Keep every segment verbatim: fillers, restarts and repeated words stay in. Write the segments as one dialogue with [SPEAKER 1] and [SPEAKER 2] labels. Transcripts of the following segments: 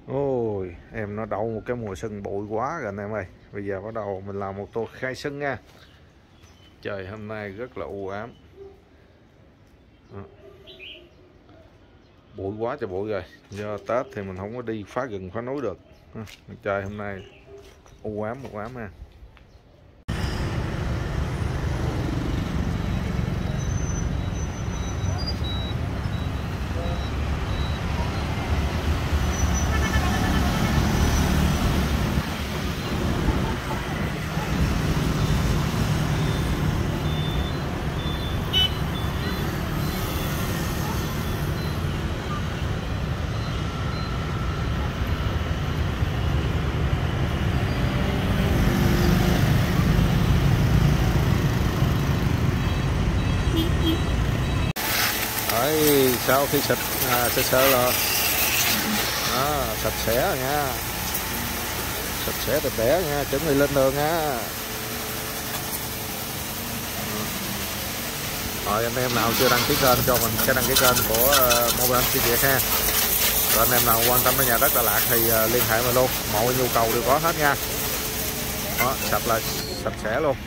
[SPEAKER 1] Ôi, em nó đậu một cái mùa sân bụi quá rồi anh em ơi. Bây giờ bắt đầu mình làm một tô khai sân nha. Trời hôm nay rất là u ám. Đó. Bụi quá trời bụi rồi. Do Tết thì mình không có đi phá rừng phá núi được. Trời hôm nay u ám u ám ha. Đấy, sau khi xịt à, sơ sơ là đó, sạch sẽ rồi nha, sạch sẽ đẹp đẽ nha, chuẩn bị lên đường nha. Rồi anh em nào chưa đăng ký kênh cho mình sẽ đăng ký kênh của uh, Mobile xê Việt ha. Rồi anh em nào quan tâm đến nhà đất Đà Lạt thì uh, liên hệ mình luôn, mọi nhu cầu đều có hết nha. Đó, sạch là sạch sẽ luôn,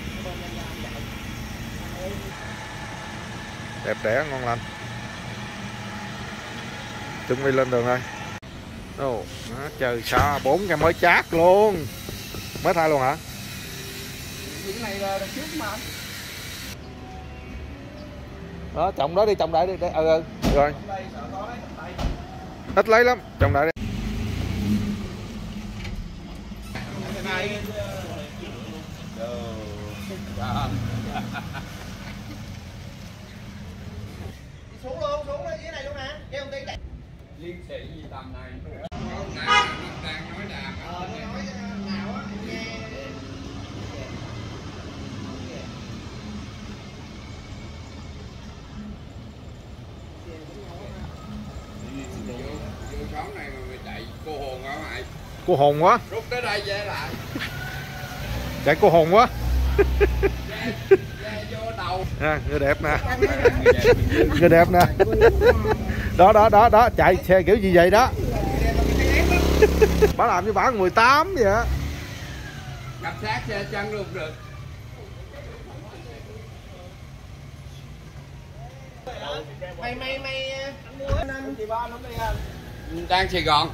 [SPEAKER 1] đẹp đẽ ngon lành. Chuẩn bị lên đường thôi. Ồ, trời sao bốn cái mới chát luôn, mới thay luôn hả?
[SPEAKER 2] Những này là trước mà.
[SPEAKER 1] Đó, trồng đó đi, trồng đại đi, để ừ, ừ rồi. Ít lấy lắm, trồng đại đi.
[SPEAKER 2] Xuống luôn, xuống lên dưới này luôn nè. Cái công ty chạy.
[SPEAKER 3] Liên sĩ gì tầm này.
[SPEAKER 2] Nó
[SPEAKER 3] đang nói đàm.
[SPEAKER 2] Ờ, nó nói nào á, nghe.
[SPEAKER 3] Vô xóm này mà mày chạy cô hồn hả mày?
[SPEAKER 1] Cô hồn quá.
[SPEAKER 3] Rút tới đây về lại.
[SPEAKER 1] Chạy cô hồn quá.
[SPEAKER 3] Về vô đầu.
[SPEAKER 1] À, người đẹp nè. Người đẹp nè. Đó đó đó đó, chạy xe kiểu gì vậy đó. Bà làm như bà mười tám vậy á.
[SPEAKER 3] Cặp sát xe chân luôn được.
[SPEAKER 2] Mày mày mày mua anh chị ba nó đi anh.
[SPEAKER 3] Đang Sài Gòn.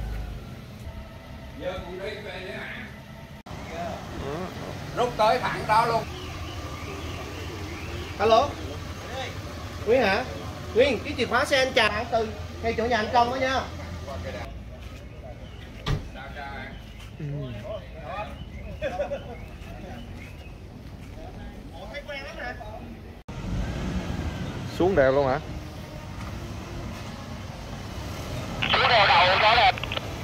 [SPEAKER 3] Giờ cũng đi về nữa hả? Rút tới thẳng đó luôn.
[SPEAKER 2] Alo. Nguyên hả? Nguyên, cái chìa khóa xe anh trả từ ngay chỗ nhà anh Công đó nha.
[SPEAKER 1] Ừ. Xuống đèo luôn hả?
[SPEAKER 4] Xuống đèo đầu đó nè.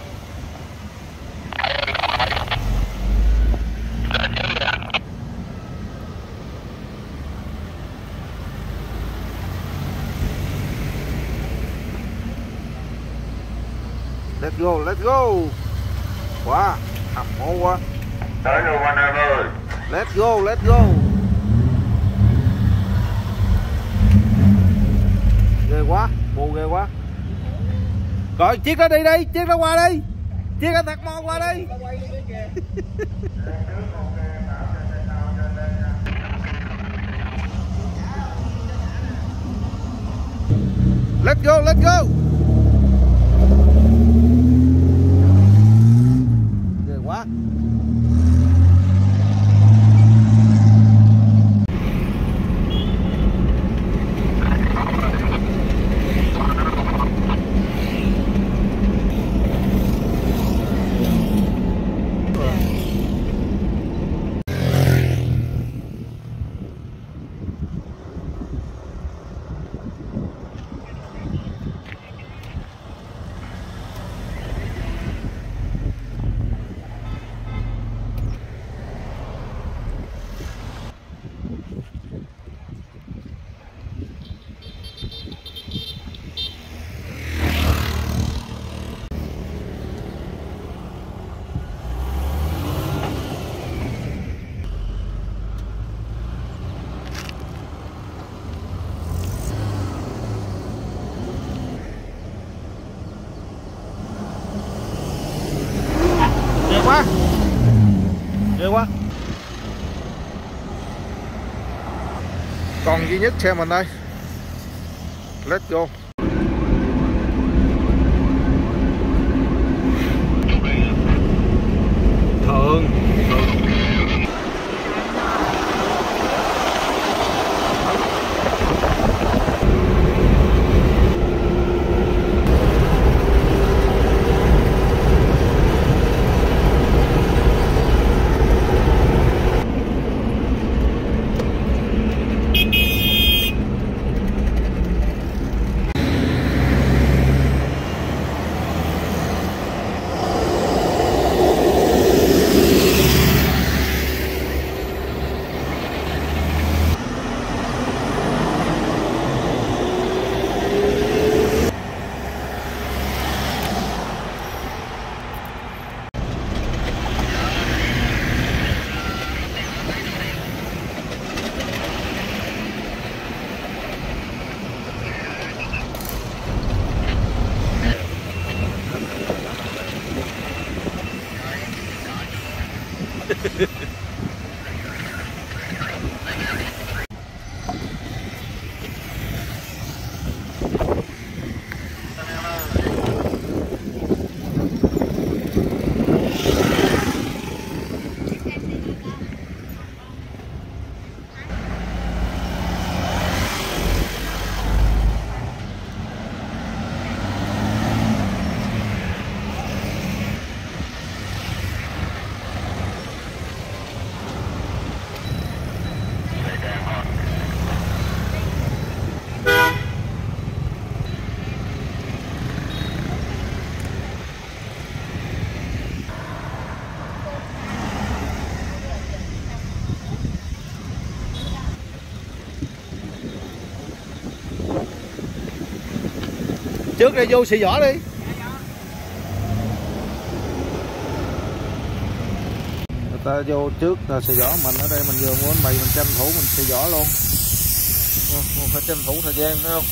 [SPEAKER 1] Let's go, let's go. Quá, hầm mô quá.
[SPEAKER 4] Tới luôn anh em ơi.
[SPEAKER 1] Let's go, let's go. Ghê quá, bù ghê quá. Rồi chiếc đó đi đi, chiếc đó qua đi. Chiếc đó thật mon qua đi. Let's go, let's go. Ghê quá. quá. Còn duy nhất xe mình đây. Let's go. Thường trước đây vô xì vỏ đi. Người ta vô trước là xì vỏ, mình ở đây mình vừa muốn bày mình tranh thủ mình xì vỏ luôn. Mình phải tranh thủ thời gian phải không?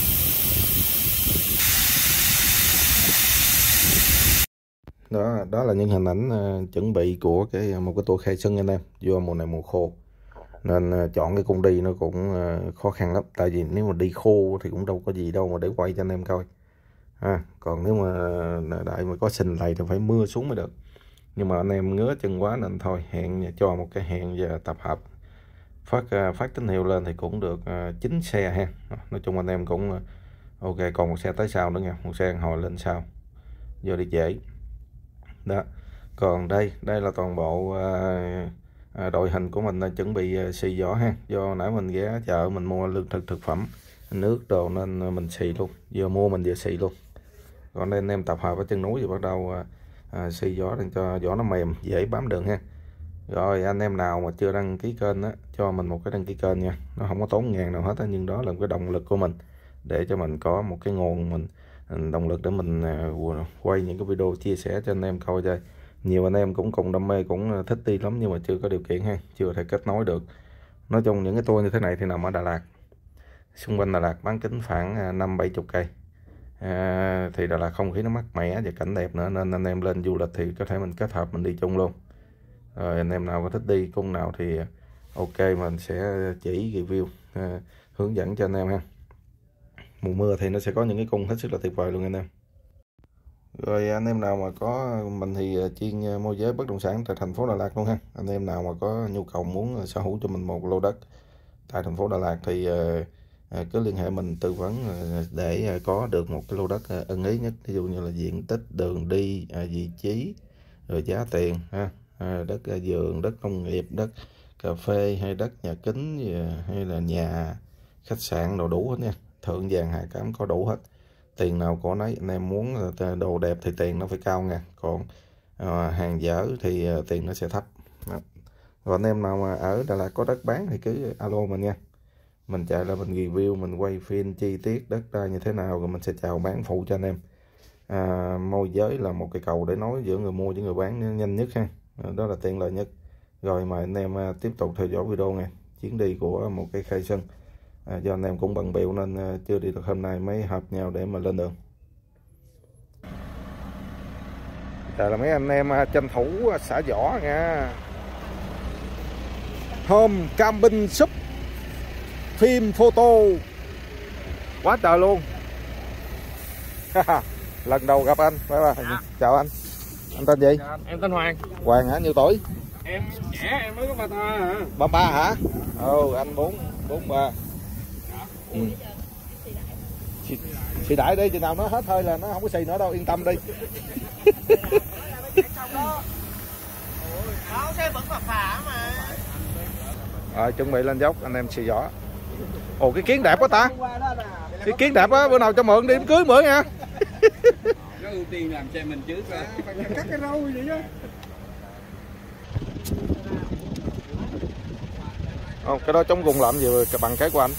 [SPEAKER 1] Đó, đó là những hình ảnh uh, chuẩn bị của cái một cái tour khai xuân anh em. Vô mùa này mùa khô nên uh, chọn cái cung đi nó cũng uh, khó khăn lắm. Tại vì nếu mà đi khô thì cũng đâu có gì đâu mà để quay cho anh em coi. À, còn nếu mà đợi mà có sình lầy thì phải mưa xuống mới được. Nhưng mà anh em ngứa chân quá nên thôi hẹn cho một cái hẹn và tập hợp phát uh, phát tín hiệu lên thì cũng được uh, chín xe ha. Nói chung anh em cũng uh, ok, còn một xe tới sau nữa nha, một xe hồi lên sau vô đi dễ. Đó. Còn đây, đây là toàn bộ uh, uh, đội hình của mình là chuẩn bị uh, xì vỏ ha. Do nãy mình ghé chợ mình mua lương thực thực phẩm, nước đồ nên uh, mình xì luôn. Vừa mua mình vừa xì luôn. Còn đây anh em tập hợp ở chân núi thì bắt đầu uh, uh, xì vỏ để cho vỏ nó mềm, dễ bám đường ha. Rồi anh em nào mà chưa đăng ký kênh á, cho mình một cái đăng ký kênh nha. Nó không có tốn ngàn nào hết á, nhưng đó là cái động lực của mình để cho mình có một cái nguồn mình động lực để mình uh, quay những cái video chia sẻ cho anh em coi chơi. Nhiều anh em cũng cùng đam mê, cũng thích đi lắm nhưng mà chưa có điều kiện ha, chưa thể kết nối được. Nói chung những cái tour như thế này thì nằm ở Đà Lạt, xung quanh Đà Lạt bán kính khoảng năm bảy chục cây. À, thì Đà Lạt không khí nó mát mẻ và cảnh đẹp nữa nên anh em lên du lịch thì có thể mình kết hợp mình đi chung luôn. Rồi anh em nào có thích đi cung nào thì ok, mình sẽ chỉ review à, hướng dẫn cho anh em ha. Mùa mưa thì nó sẽ có những cái cung hết sức là tuyệt vời luôn anh em. Rồi anh em nào mà có, mình thì chuyên môi giới bất động sản tại thành phố Đà Lạt luôn ha. Anh em nào mà có nhu cầu muốn sở hữu cho mình một lô đất tại thành phố Đà Lạt thì uh, cứ liên hệ mình tư vấn uh, để uh, có được một cái lô đất uh, ưng ý nhất. Ví dụ như là diện tích, đường đi, uh, vị trí, rồi giá tiền ha. Uh, đất uh, vườn, đất nông nghiệp, đất cà phê hay đất nhà kính uh, hay là nhà khách sạn đồ đủ hết nha. Thượng vàng hạ cám có đủ hết. Tiền nào có nấy, anh em muốn đồ đẹp thì tiền nó phải cao nha. Còn à, hàng dở thì à, tiền nó sẽ thấp. Đó. Rồi anh em nào mà ở Đà Lạt có đất bán thì cứ alo mình nha. Mình chạy là mình review, mình quay phim chi tiết đất đai như thế nào rồi mình sẽ chào bán phụ cho anh em. À, môi giới là một cái cầu để nói giữa người mua với người bán nhanh nhất ha. Đó là tiện lợi nhất. Rồi mời anh em à, tiếp tục theo dõi video nha. Chuyến đi của một cái khai xuân. À, do anh em cũng bận bịu nên uh, chưa đi được, hôm nay mới hợp nhau để mà lên đường. Đây là mấy anh em uh, tranh thủ uh, xả vỏ nha. Home camping shop, phim photo quá trời luôn. Lần đầu gặp anh, phải không? Dạ. Chào anh. Anh tên gì?
[SPEAKER 5] Dạ, em tên Hoàng.
[SPEAKER 1] Hoàng hả? Nhiêu tuổi?
[SPEAKER 5] Em trẻ, em mới có ba ba hả?
[SPEAKER 1] ba ba hả? Ồ, anh bốn bốn ba. Ừ. Xì, xì đãi đi, chừng nào nó hết hơi là nó không có xì nữa đâu, yên tâm đi.
[SPEAKER 2] Đó, xe vẫn phà phà mà.
[SPEAKER 1] Rồi chuẩn bị lên dốc, anh em xì giỏ. Ồ, cái kiến đẹp quá ta. Cái kiến đẹp á, bữa nào cho mượn đi đám cưới bữa nha.
[SPEAKER 3] Nó ưu tiên làm xe mình trước đó.
[SPEAKER 5] Phải cắt cái râu vậy chứ.
[SPEAKER 1] Không, cái đó chống gùng làm gì bằng cái của anh.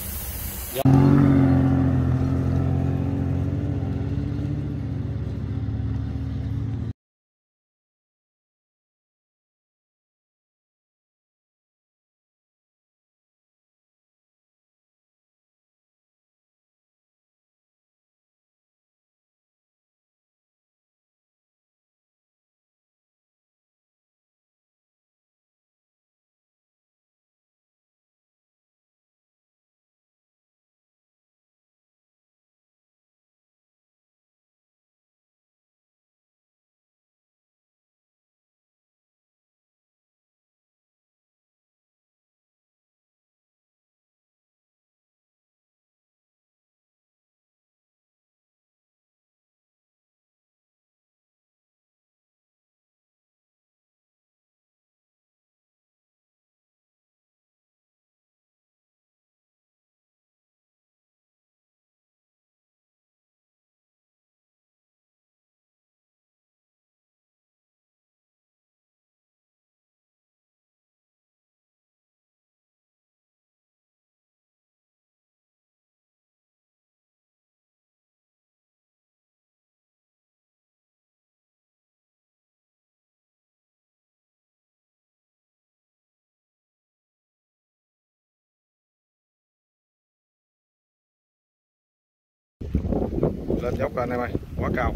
[SPEAKER 1] Lên dốc rồi anh em ơi, quá cao,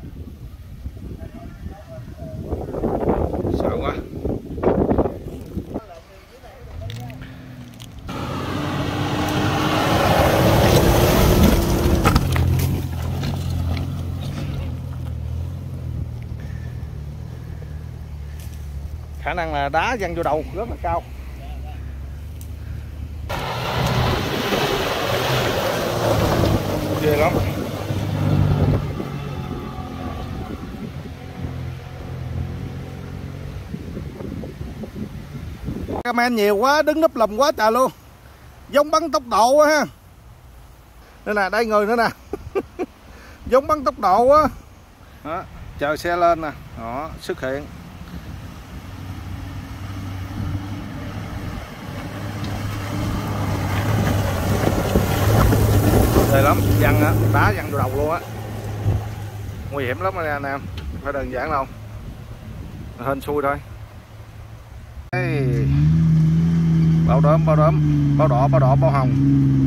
[SPEAKER 1] sợ quá. Khả năng là đá văng vô đầu rất là cao. Ghê lắm. Comment nhiều quá, đứng núp lùm quá trời luôn. Giống bắn tốc độ á ha. Đây nè, đây người nữa nè. Giống bắn tốc độ á. Đó, chờ xe lên nè. Đó, xuất hiện. Ghê lắm, văng á, đá văng vô đầu luôn á. Nguy hiểm lắm anh em, phải đơn giản đâu. Hên xui thôi. Đây. Bao đốm, bao đốm, bao đỏ, bao đỏ, bao hồng.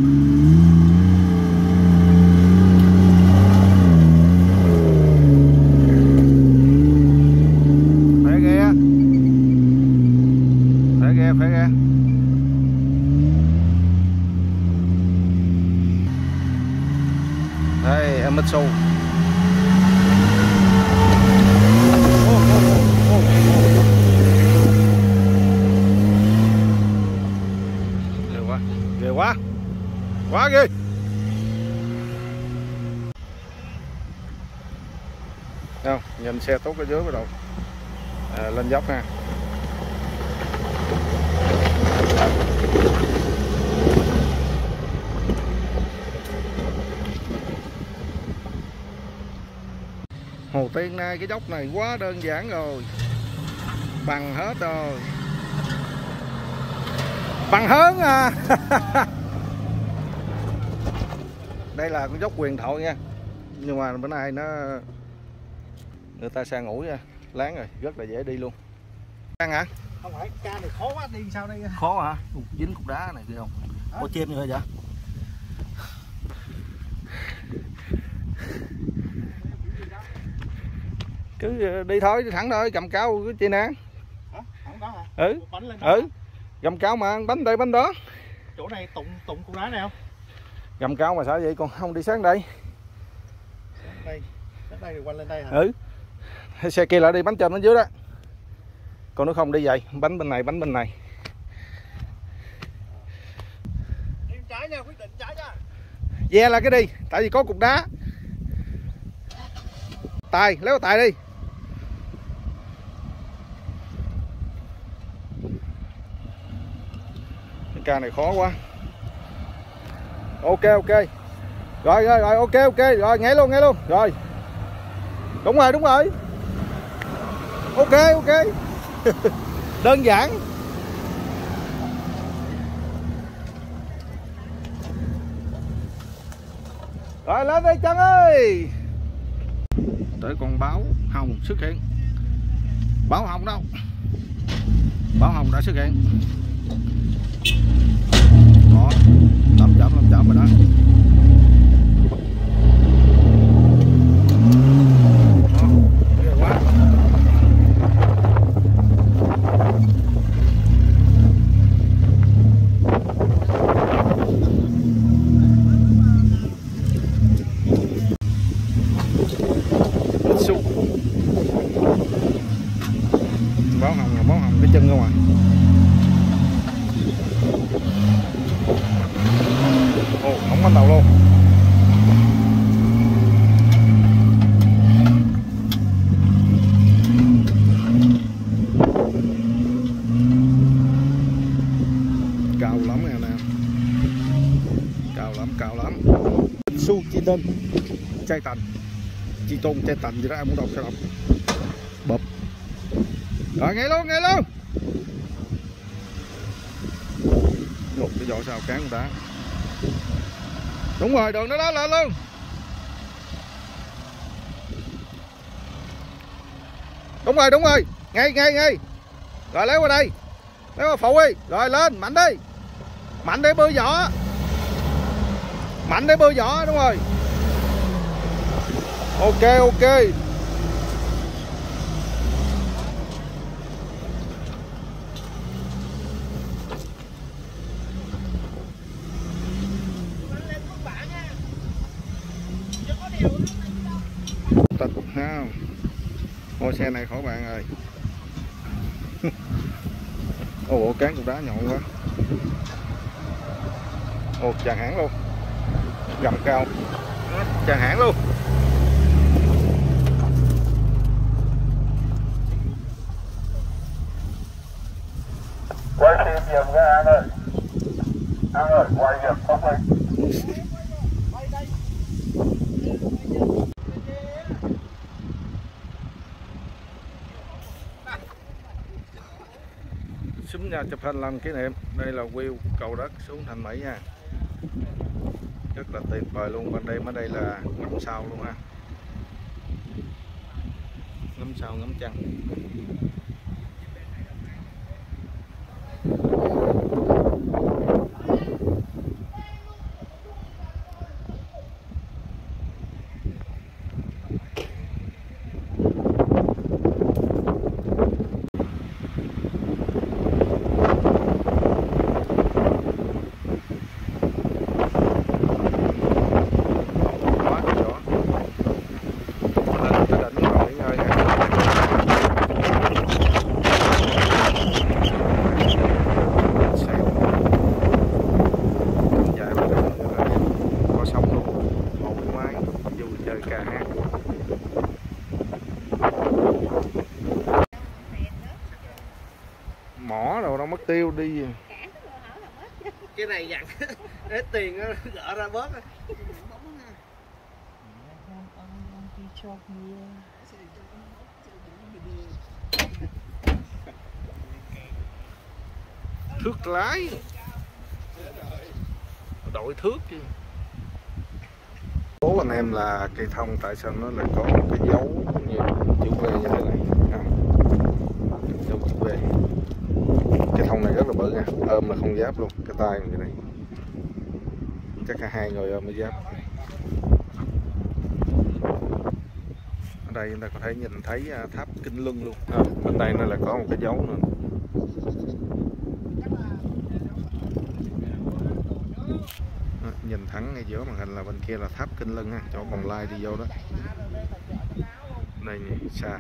[SPEAKER 1] Phải ghe. Phải ghe, phải ghe. Đây, em Mitsu. Ghê quá, quá ghê. Không, nhìn xe tốt ở dưới bắt đầu à, lên dốc ha. Hồ Tiên Nay cái dốc này quá đơn giản rồi, bằng hết rồi, bằng hớn à. Đây là con dốc huyền thoại nha, nhưng mà bữa nay nó người ta sang ủi nha, láng rồi, rất là dễ đi luôn. Ăn hả?
[SPEAKER 5] Không phải, ca này khó quá, đi sao đây?
[SPEAKER 1] Khó hả? Dính cục đá này kia không? Có chim như thế vậy? Cứ đi thôi, đi thẳng thôi, cầm cao cái chi nè.
[SPEAKER 5] Hả? Không có hả?
[SPEAKER 1] Ừ. Ừ. Găm cao mà, bánh đây bánh đó.
[SPEAKER 2] Chỗ này tụng tụng cục đá nào?
[SPEAKER 1] Găm cao mà sao vậy, còn không đi sáng đây.
[SPEAKER 2] Sáng đây, sáng đây thì quanh lên đây hả?
[SPEAKER 1] Ừ. Xe kia lại đi bánh trên bánh dưới đó. Còn nếu không đi vậy, bánh bên này, bánh bên này.
[SPEAKER 2] Đi trái nha, quyết định trái nha.
[SPEAKER 1] Ve yeah, là cái đi, tại vì có cục đá. Tài, lấy vào tài đi. Cái ca này khó quá. Ok ok. Rồi rồi rồi ok ok, rồi ngay luôn ngay luôn. Rồi. Đúng rồi, đúng rồi. Ok ok. Đơn giản. Rồi lên đây Trân ơi. Tới con báo hồng xuất hiện. Báo hồng đâu? Báo hồng đã xuất hiện. Đó, lắm chậm lắm chậm rồi đó. Đó, ghê quá. Báo hồng là báo hồng cái chân không à. Ồ, không bắt đầu luôn. Cao lắm nè nè. Cao lắm, cao lắm. Su chi tên chai tành. Chi tôn chai tành gì đó ai muốn đọc sao đọc. Bập. Rồi ngay luôn, ngay luôn. Một cái vỏ sao cán đá. Đúng rồi, đường nó đó lên luôn. Đúng rồi, đúng rồi. Ngay, ngay, ngay. Rồi lấy qua đây. Lấy qua phụ đi. Rồi lên, mạnh đi. Mạnh để bơi vỏ. Mạnh để bơi vỏ, đúng rồi. Ok, ok. Tịch ha. Ô xe này khỏi bạn rồi. Ồ cán cục đá nhọn quá. Ồ chàng hãng luôn. Gầm cao. Chàng hãng luôn.
[SPEAKER 4] Quay phim giùm cái An ơi. An ơi, quay giùm không quay.
[SPEAKER 1] Xuống nhà chụp hình làm kỷ niệm. Đây là view cầu đất xuống Thành Mỹ nha. Rất là tuyệt vời luôn. Bên đây bên đây là ngắm sao luôn ha. Ngắm sao ngắm trăng. Mỏ đâu đâu mất tiêu đi.
[SPEAKER 2] Cái này dặn hết tiền gỡ ra bớt.
[SPEAKER 1] Thước lái. Đội thước chứ. Bố anh em là cây thông tại sao nó lại có một cái dấu như chữ V như thế này. Dấu chữ V. Cái thông này rất là bự nha, ôm là không giáp luôn, cái tay như này chắc cả hai người ôm mới giáp. Ở đây chúng ta có thể nhìn thấy tháp Kinh Lưng luôn à, bên đây nó là có một cái dấu nữa. Nhìn thẳng ngay giữa màn hình là bên kia là tháp Kinh Lưng ha, chỗ vòng lai đi vô đó. Đây nè, xa.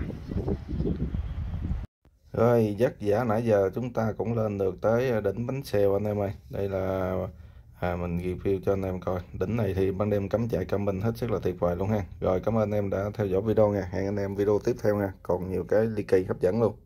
[SPEAKER 1] Rồi, dắt giả nãy giờ chúng ta cũng lên được tới đỉnh Bánh Xèo anh em ơi. Đây là à, mình review cho anh em coi. Đỉnh này thì ban đêm cắm trại camping hết sức là tuyệt vời luôn ha. Rồi, cảm ơn anh em đã theo dõi video nha. Hẹn anh em video tiếp theo nha. Còn nhiều cái ly kỳ hấp dẫn luôn.